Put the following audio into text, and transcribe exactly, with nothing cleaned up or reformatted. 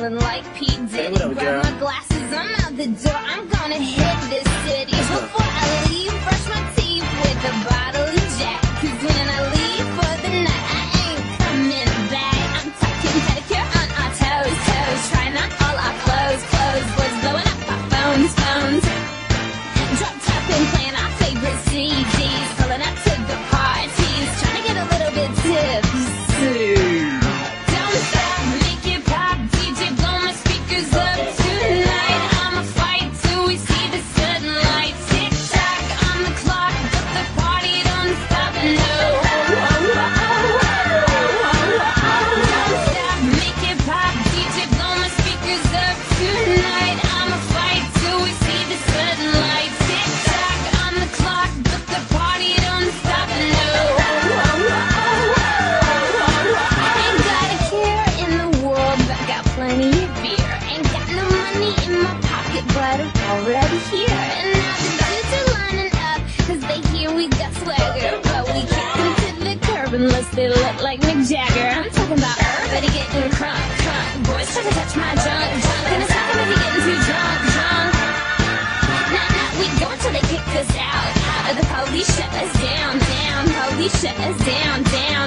feeling like P. Diddy. Hey, what up, Grab girl? my glasses, I'm out the door. I'm gonna hit this city. Before I leave, brush my teeth with a bottle of Jack. 'Cause when I leave for the night, I ain't coming back. I'm talking pedicure on our toes, toes. Trying on all our clothes, clothes. Boys blowing up our phones, phones. Drop top and playing our favorite C Ds. Pulling up to the parties, trying to get a little bit tipsy. Don't stop, make it pop, D J blow my speakers up tonight. I'ma fight till we see the sunlight. Tick tock on the clock, but the party don't stop, no. Don't stop, make it pop, D J blow my speakers up tonight. I'ma fight till we see the sunlight. Tick tock on the clock, but the party don't stop, no. Ain't got a care in the world, but got plenty of beer. Ain't got no money in my pocket, but I'm already here. And now the dudes are lining up, 'cause they hear we got swagger. But we kick them to the curb unless they look like Mick Jagger. I'm talking about everybody getting crunk, crunk. Boys try to touch my junk, junk. And it's not gonna be getting too drunk, drunk. Nah, nah, we go until they kick us out. Out of the police shut us down, down. Police shut us down, down.